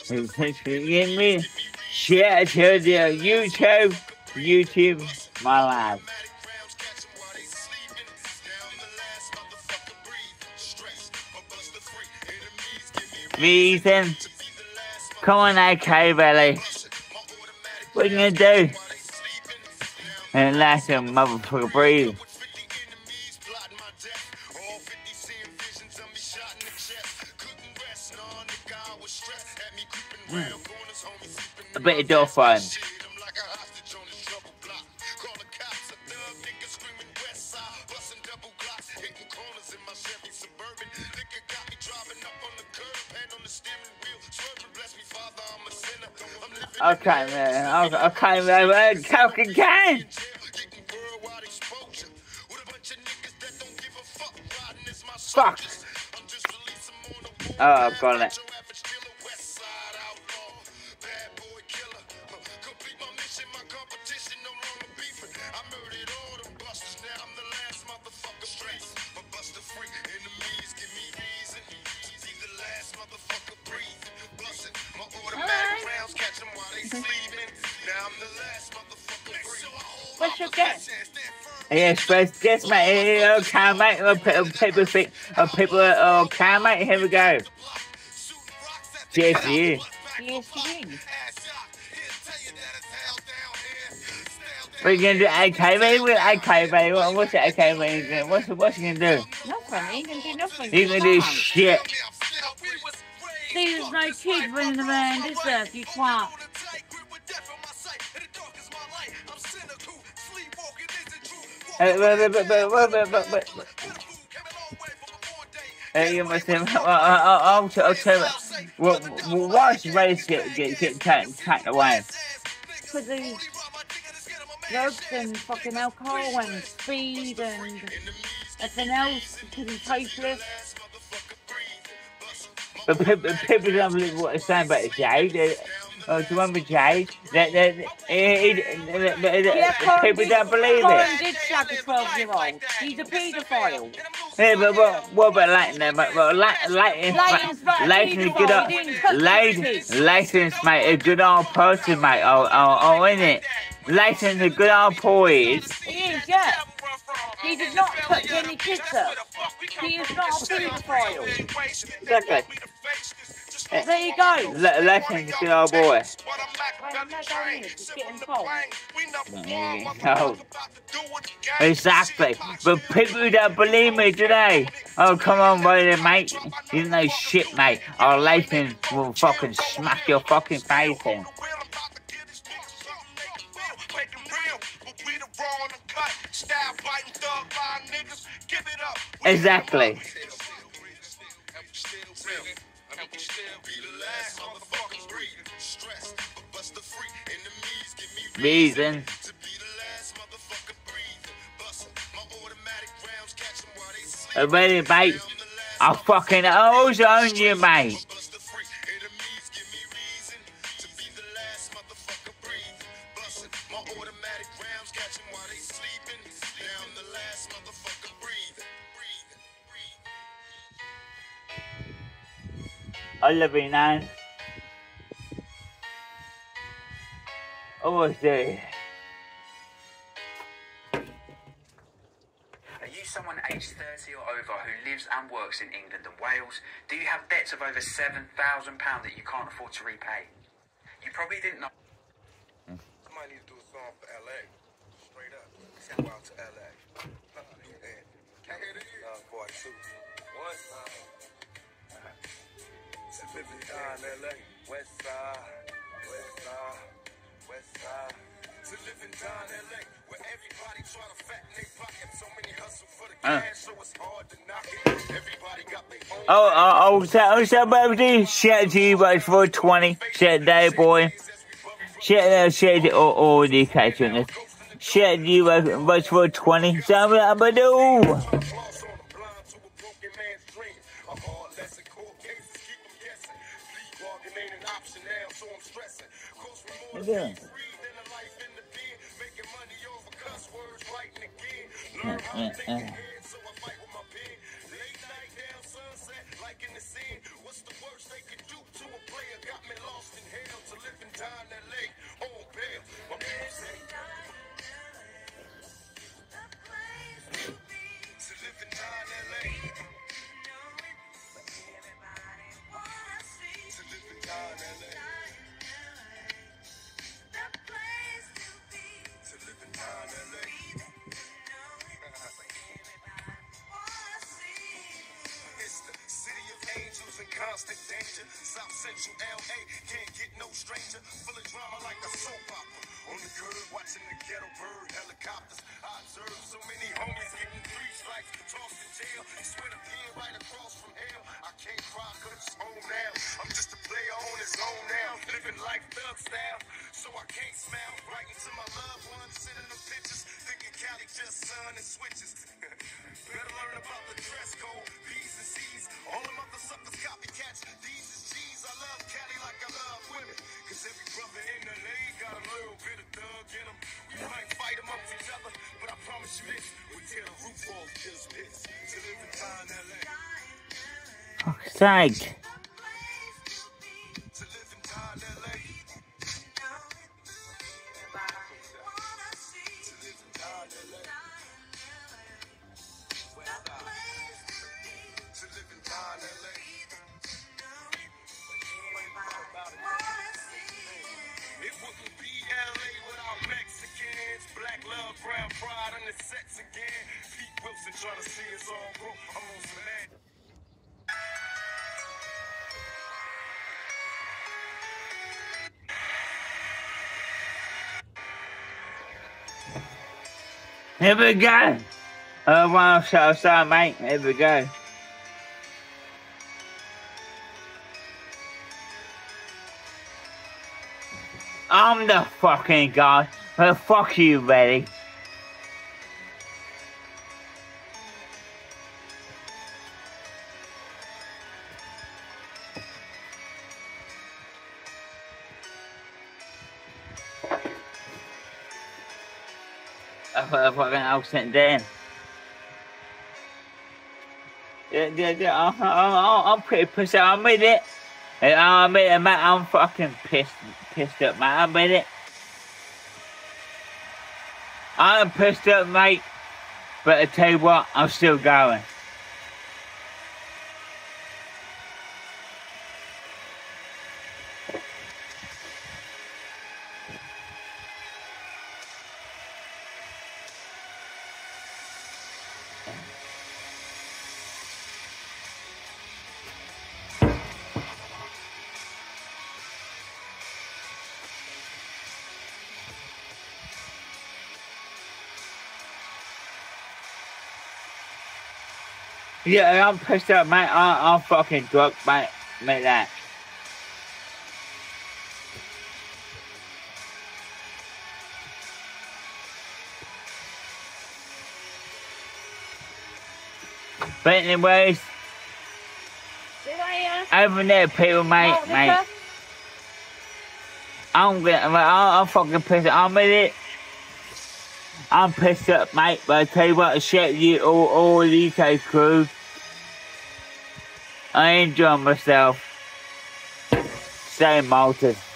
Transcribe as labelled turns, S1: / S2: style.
S1: Thanks for getting me. Share to the YouTube, my life. Ethan, come on, AK Valley. What are you gonna do? And last your motherfucker breathe. A bit of dolphin. Okay, man. Okay, man. Talking can. Fuck. Oh, I've got it.
S2: What's your guess?
S1: Yes, but guess mate, okay, mate. People think, people, okay, mate. Here we go. Cheers to you.
S2: Yes, you win.
S1: What are you gonna do, AK, mate? AK, mate. What's the AK, mate? What's you gonna do?
S2: Nothing. You can do nothing.
S1: You gonna do shit.
S2: See, there's no kid running around, is there? You can't.
S1: You must have. I'll tell you. Why should race get taken away?
S2: Because there's drugs and fucking alcohol and speed and everything else. Because he's hopeless.
S1: But people don't believe what they're saying about Jade. Do you remember Jade? People don't believe
S2: Corin
S1: it.
S2: did shag a 12-year-old. He's a paedophile.
S1: Yeah, but what about Leighton then? Leighton's a good old... Leighton's, mate, a good old person, mate. Oh, isn't it? Leighton's a good old boy,
S2: He is, yeah. He did not touch any kids up. He is not a paedophile.
S1: Exactly.
S2: There you go.
S1: Leighton's a good old boy.
S2: Well, I'm not going in, it's getting cold.
S1: No. Exactly. But people don't believe me today. Oh, come on, brother, mate. You know shit, mate. Oh, Leighton will fucking smack your fucking face in. Exactly. Reason. Ready, mate? I fucking always own you, mate. I love you, Nan. Always do.
S3: Are you someone aged 30 or over who lives and works in England and Wales? Do you have debts of over £7,000 that you can't afford to repay? You probably didn't know.
S4: Somebody needs to do a song for LA. Straight up. Send out to LA. Can't hear you. Boy, shoot. What? Living down LA. West side. West side. West side. To living down LA. Where everybody try to fatten their pocket. So many hustle for the cash. So it's hard to knock it. Everybody got their own.
S1: So baby, shit to you, but for 20. Shit day, boy. Shit, all the occasion. Shit you, but for 20. So I'm gonna do. Yeah.
S4: South Central LA, can't get no stranger. Full of drama like a soap opera. On the curb, watching the ghetto bird helicopters. I observe so many homies getting 3 strikes, tossed in jail. Sweat a pin right across from hell. I can't cry cause it's home now. I'm just a player on his own now. Living life thug style, so I can't smile. Writing to my loved ones, sending them pictures. Thinking Cali just sun and switches. Better learn about the dress code, P's and C's. All them other suckers copycats. These is G's. I love Cali like I love women. Cause every brother in LA got a little bit of thug in them. We might fight amongst each other, but I promise you this, we tear the roof off this bitch. To live in town LA.
S1: Fuck's sake.
S4: To live in town LA. To live in town LA. To live in town LA. It wouldn't be LA without Mexicans. Black love, brown pride on the sets again. Pete Wilson trying to see us all grow. I'm on some mad.
S1: Here we go. One shot aside, mate. Here we go. I'm the fucking guy. Well, fuck you, Betty. I fucking accent down. Yeah. I'm pretty pissed out. I admit it. I admit it, mate. I'm fucking pissed up, mate. I admit it. I'm pissed up, mate. But I tell you what, I'm still going. Yeah, I'm pissed up, mate. I'm fucking drunk, mate. Make that. But anyways, over there, people, mate. I'm fucking pissed up. I'm with it. I'm pissed up, mate. But I tell you what, I shout you all the UK crew. I enjoy myself. Stay malted.